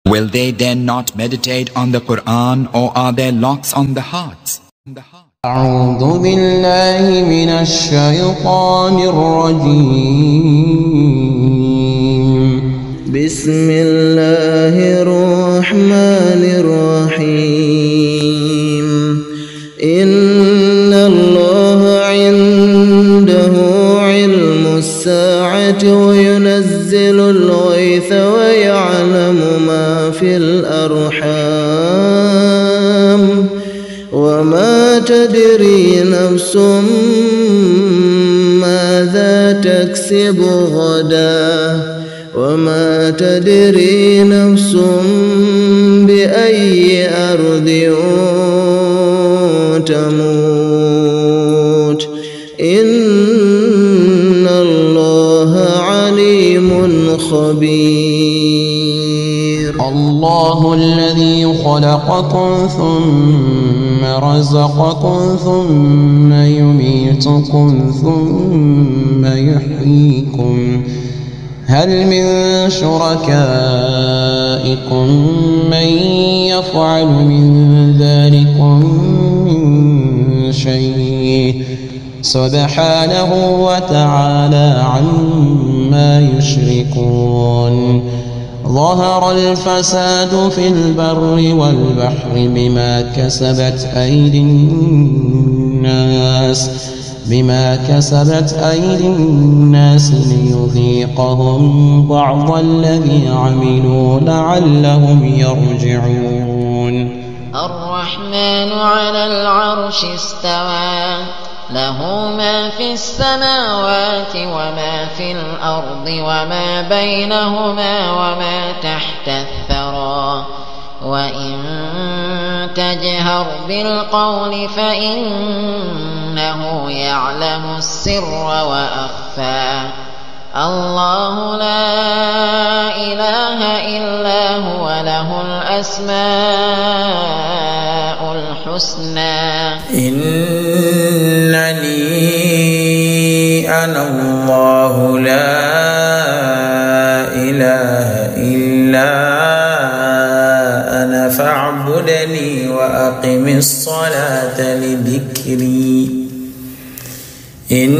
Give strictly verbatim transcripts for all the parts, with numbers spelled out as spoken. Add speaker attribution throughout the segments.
Speaker 1: Will they then not meditate on the Quran, or are there locks on the hearts?
Speaker 2: أعوذ بالله من الشيطان الرجيم. بسم الله الرحمن الرحيم. إن الله عنده علم الساعة وينزل الغيث ويعلم ما في الأرحام وما تدري نفس ماذا تكسب غدا وما تدري نفس بأي أرض تموت إن الله عليم خبير. الله الذي خلقكم ثم رزقكم ثم يميتكم ثم يحييكم. هل من شركائكم من يفعل من ذلكم من شيء سبحانه وتعالى عما يشركون. ظهر الفساد في البر والبحر بما كسبت أيدي الناس بما كسبت أيدي الناس ليذيقهم بعض الذي عملوا لعلهم يرجعون.
Speaker 3: الرحمن على العرش استوى له ما في السماوات وما في الأرض وما بينهما وما تحت الثرى. وإن تجهر بالقول فإنه يعلم السر وأخفى. الله لا إله إلا هو له الأسماء الحسنى.
Speaker 4: إنني أنا الله لا إله إلا أنا فاعبدني وأقم الصلاة لذكري. إن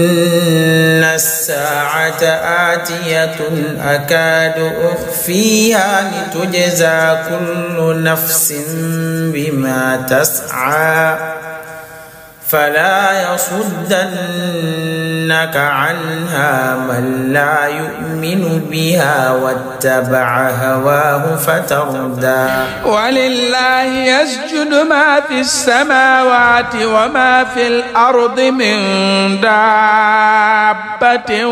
Speaker 4: الساعة آتية أكاد أخفيها لتجزى كل نفس بما تسعى فلا يصدنك عنها من لا يؤمن بها واتبع هواه فتردى.
Speaker 5: ولله يسجد ما في السماوات وما في الأرض من دابة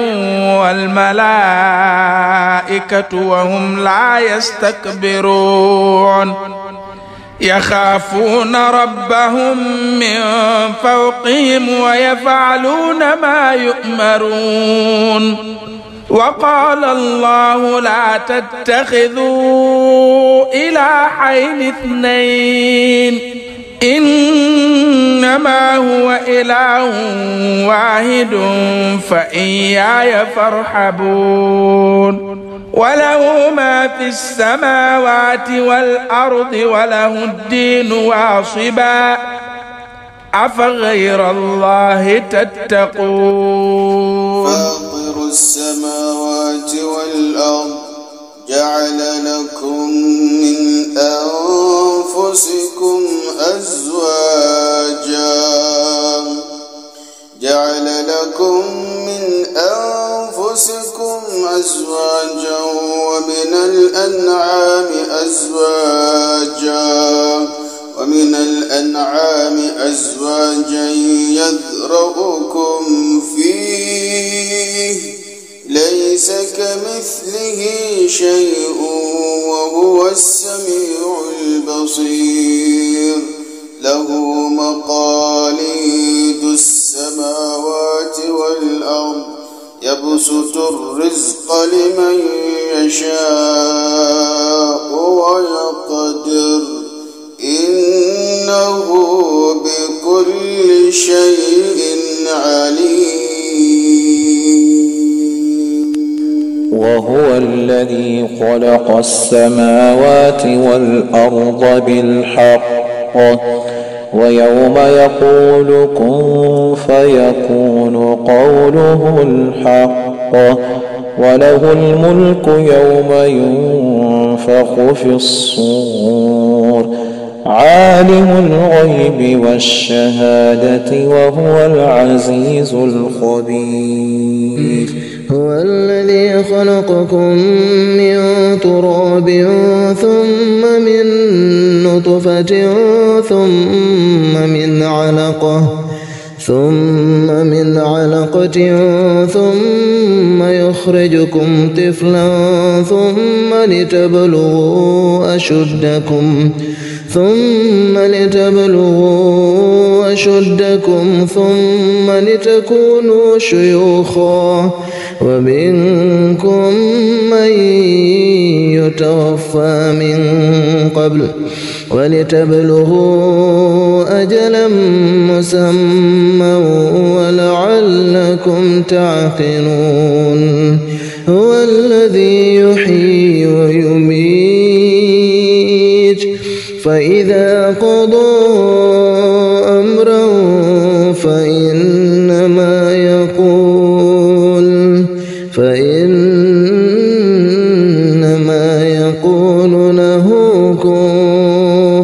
Speaker 5: والملائكة وهم لا يستكبرون. يخافون ربهم من فوقهم ويفعلون ما يؤمرون. وقال الله لا تتخذوا إلهين اثنين إنما هو إله واحد فإياي فارحبون. وله ما في السماوات والأرض وله الدين واصبا أفغير الله تتقون.
Speaker 6: فاطر السماوات والأرض جعل لكم من أنفسكم أزواجا جعل لكم من أنفسكم أزواجا ومن الأنعام أزواجا ومن الأنعام أزواجا يذرؤكم فيه ليس كمثله شيء وهو السميع البصير. له مقاليد السماوات والأرض يبسط الرزق لمن يشاء ويقدر إنه بكل شيء عليم.
Speaker 2: وهو الذي خلق السماوات والأرض بالحق ويوم يقول كن فيكون قوله الحق وله الملك يوم ينفخ في الصور عالم الغيب والشهادة وهو العزيز الخبير.
Speaker 7: هو الذي خلقكم من تراب ثم من نطفة ثم من علقة ثم من علقة ثم يخرجكم طفلا ثم لتبلغوا أشدكم ثم لتبلغوا أشدكم ثم لتكونوا شيوخا ومنكم من يتوفى من قبل ولتبلغوا أجلا مسمى ولعلكم تعقلون. هو الذي يحيي ويميت فإذا قضى أمرا فإنما يقول فإنما يقول له كن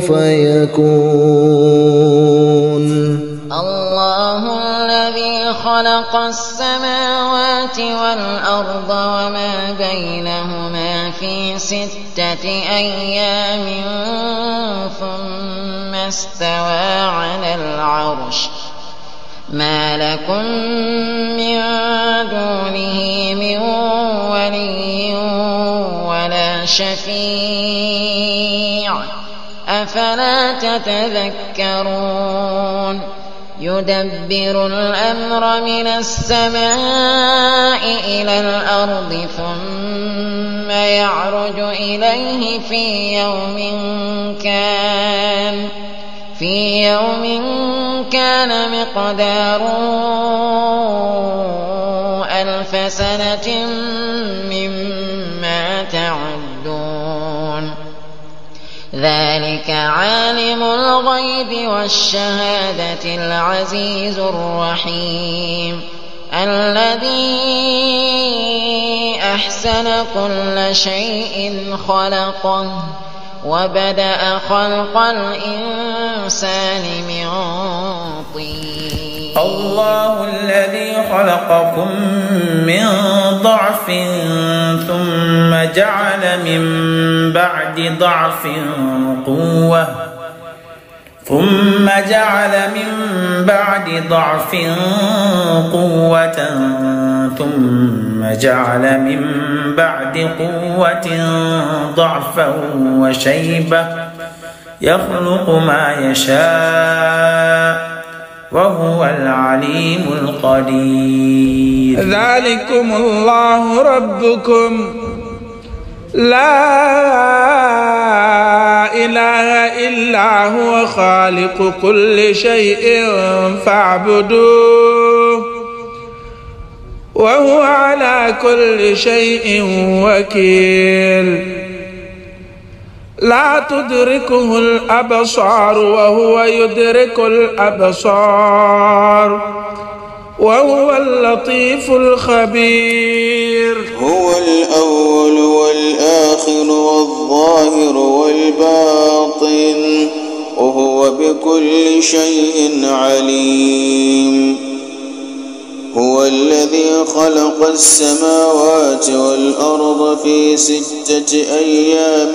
Speaker 7: فيكون.
Speaker 3: الله الذي خلق السماوات والأرض وما بينهما في ستة أيام ثم استوى على العرش ما لكم من دونه من ولي ولا شفيع أفلا تتذكرون. يدبر الأمر من السماء إلى الأرض ثم يعرج إليه في يوم كان في يوم كان مقداره ألف سنة مما تعدون. ذلك عالم الغيب والشهادة العزيز الرحيم الذي أحسن كل شيء خلقه وبدأ خلق الإنسان من طين.
Speaker 4: الله الذي خلقكم من ضعف ثم جعل من بعد ضعف قوة ثم جعل من بعد ضعف قوة ثم جعل من بعد قوة ضعفا وشيبة يخلق ما يشاء وهو العليم القدير.
Speaker 5: ذلكم الله ربكم لا إله إلا هو خالق كل شيء فاعبدوه وهو على كل شيء وكيل. لا تدركه الأبصار وهو يدرك الأبصار وهو اللطيف الخبير.
Speaker 6: هو الأول والآخر والظاهر والباطن وهو بكل شيء عليم. هو الذي خلق السماوات والأرض في ستة أيام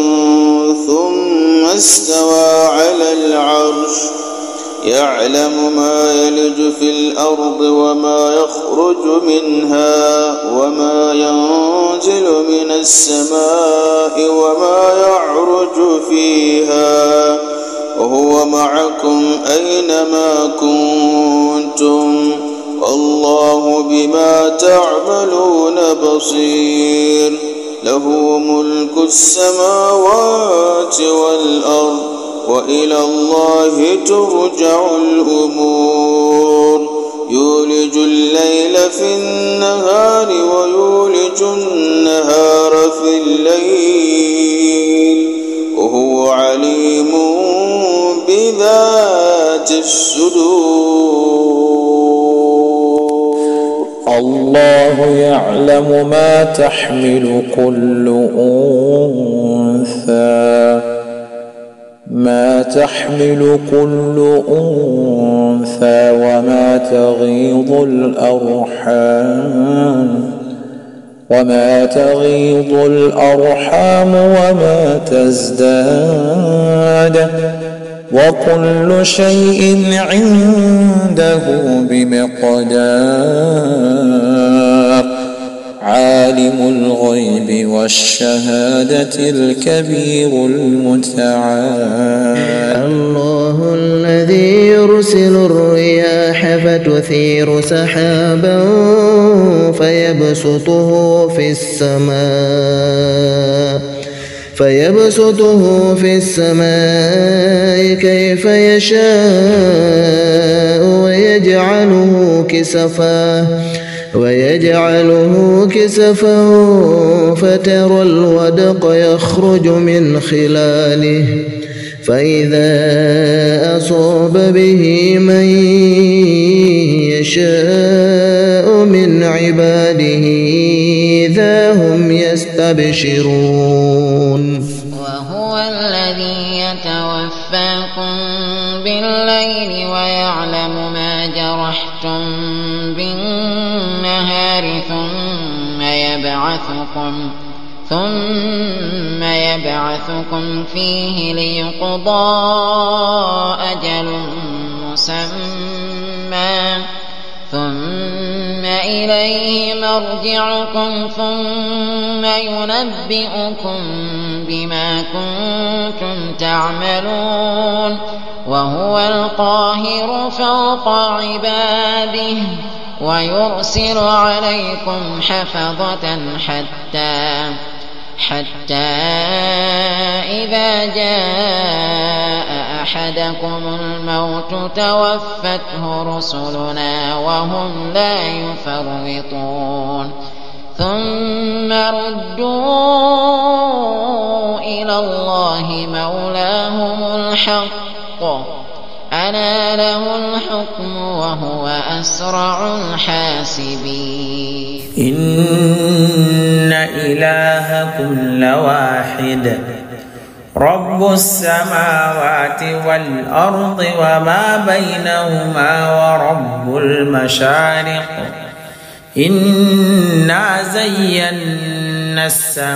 Speaker 6: ثم استوى على العرش يعلم ما يلج في الأرض وما يخرج منها وما ينزل من السماء وما يعرج فيها وهو معكم أينما كنتم والله بما تعملون بصير. له ملك السماوات والأرض وإلى الله ترجع الأمور. يولج الليل في النهار ويولج النهار في الليل وهو عليم بذات الصدور.
Speaker 2: الله يعلم ما تحمل كل أنثى ما تحمل كل أنثى وما تغيض الأرحام وما تغيض الأرحام وما تزداد وكل شيء عنده بمقدار. عالم الغيب والشهادة الكبير المتعال.
Speaker 7: الله الذي يرسل الرياح فتثير سحابا فيبسطه في السماء فيبسطه في السماء كيف يشاء ويجعله كسفا ويجعله كسفا فترى الودق يخرج من خلاله فإذا أصاب به من يشاء من عباده إذا هم يستبشرون.
Speaker 3: وهو الذي يتوفاكم بالليل ويعلم ما جرحتم بالنهار ثم يبعثكم ثم يبعثكم فيه ليقضى أجل مسمى ثم إليه مرجعكم ثم ينبئكم بما كنتم تعملون. وهو القاهر فوق عباده ويرسل عليكم حفظة حتى حتى إذا جاء أحدكم الموت توفته رسلنا وهم لا يفرطون. ثم ردوا إلى الله مولاهم الحق ألا له الحكم وهو أسرع الحاسبين.
Speaker 4: إن إلهكم لواحد رب السماوات والأرض وما بينهما ورب المشارق. إنا زينا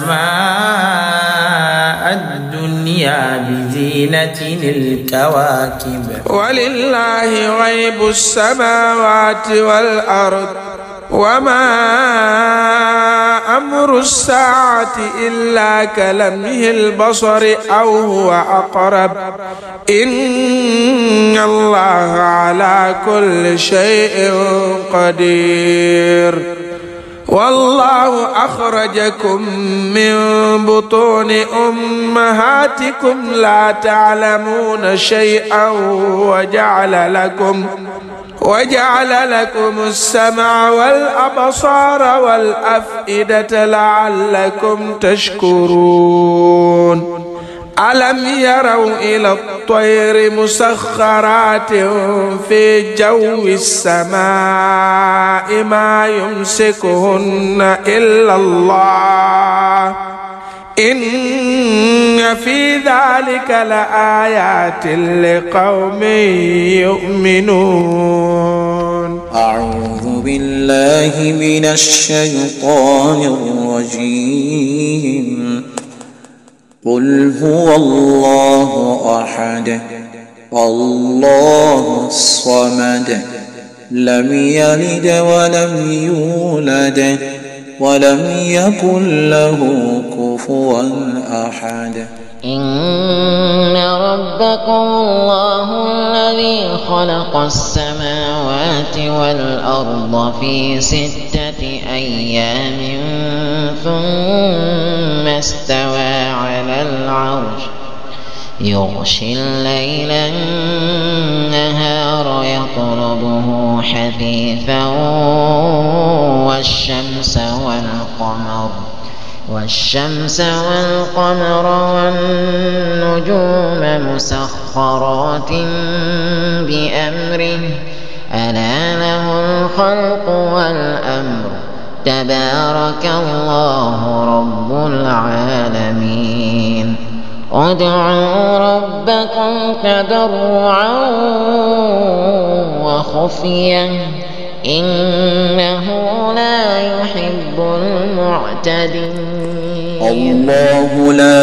Speaker 4: السماء الدنيا بزينة الكواكب.
Speaker 5: ولله غيب السماوات والأرض وما أمر الساعة إلا كلمح البصر أو هو أقرب إن الله على كل شيء قدير. والله أخرجكم من بطون أمهاتكم لا تعلمون شيئا وجعل لكم وجعل لكم السمع والأبصار والأفئدة لعلكم تشكرون. ألم يروا إلى الطير مسخرات في جو السماء ما يمسكهن إلا الله إن في ذلك لآيات لقوم يؤمنون.
Speaker 2: أعوذ بالله من الشيطان الرجيم. قل هو الله أحد الله الصمد لم يلد ولم يولد ولم يكن له كفوا أحد.
Speaker 3: إن ربكم الله الذي خلق السماوات والأرض في ستة أيام ثم استوى على العرش يغشي الليل النهار يطلبه حثيثا والشمس والقمر والشمس والقمر والنجوم مسخرات بأمره ألا له الخلق والأمر تبارك الله رب العالمين ادعوا ربكم تضرعا وخفيا إنه لا يحب المعتدين.
Speaker 2: الله لا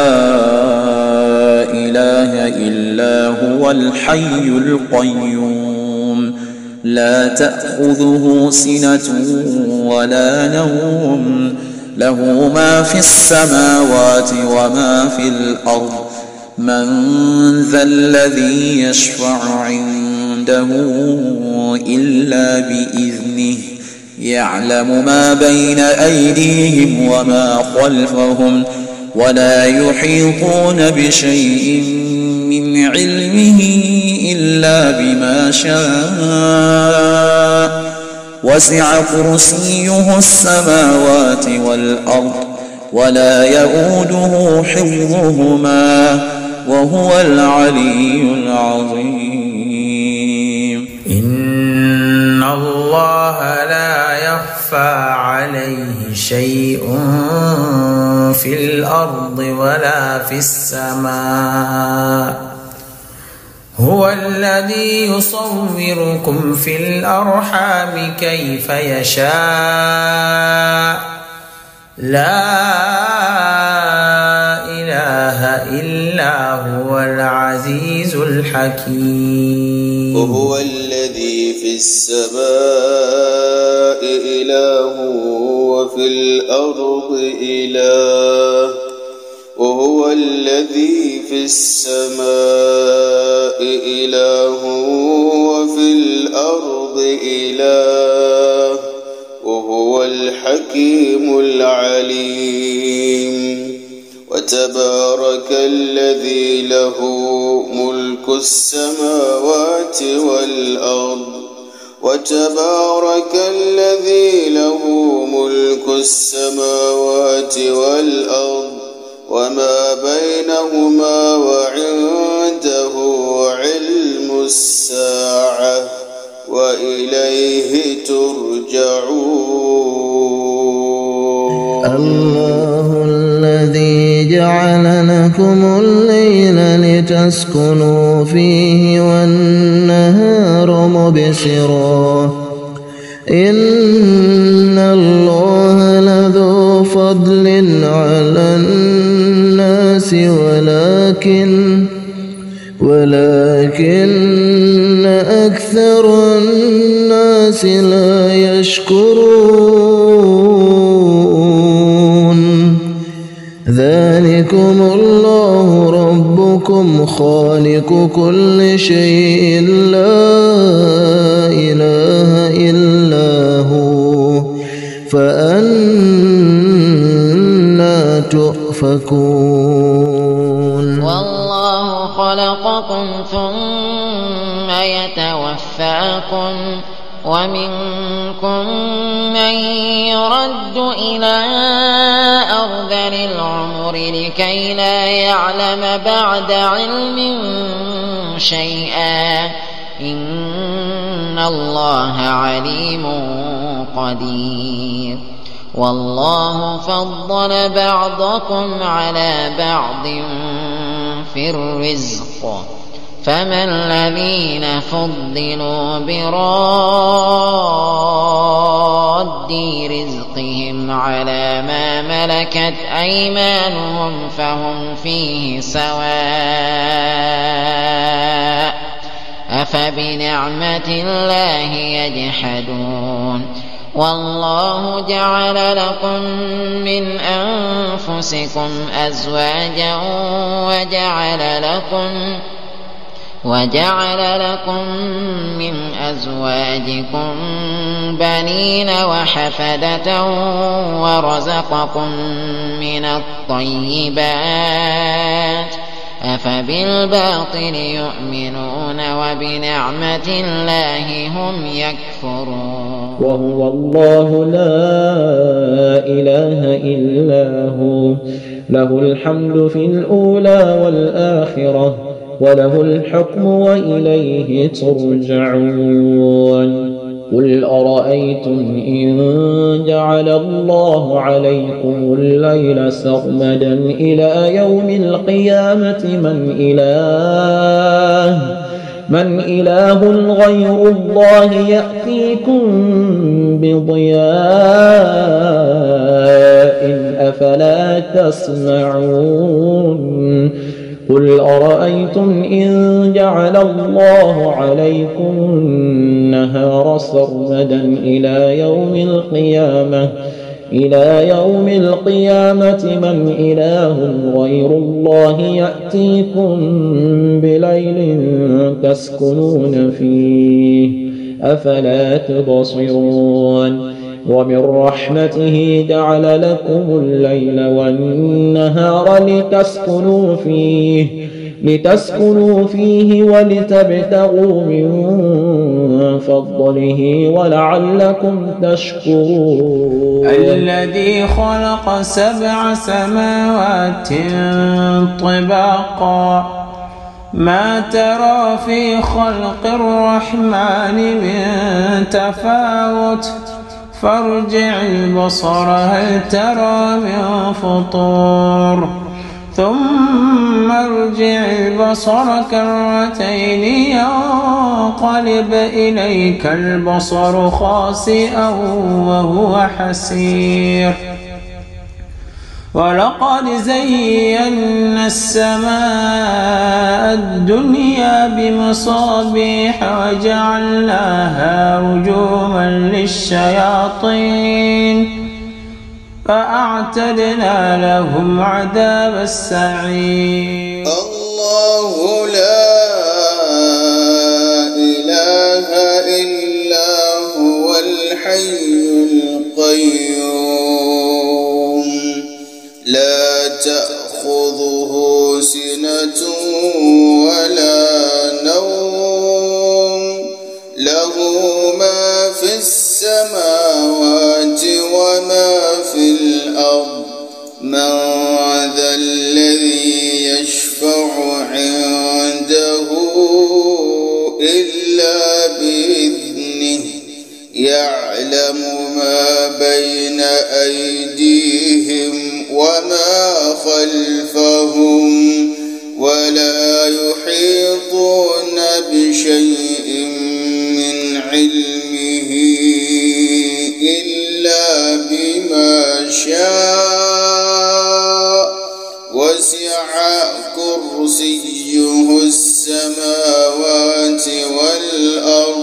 Speaker 2: إله إلا هو الحي القيوم لا تأخذه سنة ولا نوم له ما في السماوات وما في الأرض من ذا الذي يشفع عنده إلا بإذنه يعلم ما بين أيديهم وما خلفهم ولا يحيطون بشيء من علمه إلا بما شاء وسع كرسيه السماوات والأرض ولا يؤوده حفظهما وهو العلي العظيم.
Speaker 4: إن الله لا يخفى عليه شيء في الأرض ولا في السماء هو الذي يصوركم في الأرحام كيف يشاء لا إله إلا هو العزيز الحكيم.
Speaker 6: وهو الذي في السماء إله وفي الأرض إله وهو الذي في السماء إله وفي الأرض إله وهو الحكيم العليم. وتبارك الذي له ملك السماوات والأرض وتبارك الذي له ملك السماوات والأرض وما بينهما وعنده علم الساعة وإليه ترجعون.
Speaker 7: الله الذي جعل لكم الليل لتسكنوا فيه والنهار مبصرا إن الله لذو فضل على الناس ولكن ولكن أكثر الناس لا يشكرون. ذلكم الله ربكم خالق كل شيء لا إله إلا هو فأنى تؤفكون.
Speaker 3: والله خلقكم ثم يتوفاكم ومنكم من يرد إلى أرذل العمر لكي لا يعلم بعد علم شيئا إن الله عليم قدير. والله فضل بعضكم على بعض في الرزق فما الذين فضلوا براد رزقهم على ما ملكت أيمانهم فهم فيه سواء أفبنعمة الله يجحدون. والله جعل لكم من أنفسكم أزواجا وجعل لكم وجعل لكم من أزواجكم بنين وحفدة ورزقكم من الطيبات أفبنعمة أفبالباطل يؤمنون وبنعمة الله هم يكفرون
Speaker 8: وهو الله لا إله إلا هو له الحمد في الأولى والآخرة وله الحكم وإليه ترجعون قل أرأيتم إن جعل الله عليكم الليل سرمدا إلى يوم القيامة من إله من إله غير الله يأتيكم بضياء أفلا تسمعون قل أرأيتم إن جعل الله عليكم النهار سرمدا إلى يوم القيامة إلى يوم القيامة من إله غير الله يأتيكم بليل تسكنون فيه أفلا تبصرون ومن رحمته جعل لكم الليل والنهار لتسكنوا فيه لتسكنوا فيه ولتبتغوا من فضله ولعلكم تشكرون
Speaker 4: الذي خلق سبع سماوات طباقا ما ترى في خلق الرحمن من تفاوت فارجع البصر هل ترى من فطور ثم ارجع البصر كرتين ينقلب إليك البصر خاسئا وهو حسير ولقد زينا السماء الدنيا بمصابيح وجعلناها رجوما للشياطين فأعتدنا لهم عذاب السعير
Speaker 6: الله لا إله إلا هو الحي القيوم لا تأخذه سنة ولا نوم له ما في السماوات وما في الأرض من ذا الذي يشفع عنده إلا بإذنه يعلم ما بين أيديهم وما خلفهم ولا يحيطون بشيء من علمه إلا بما شاء وسع كرسيه السماوات والأرض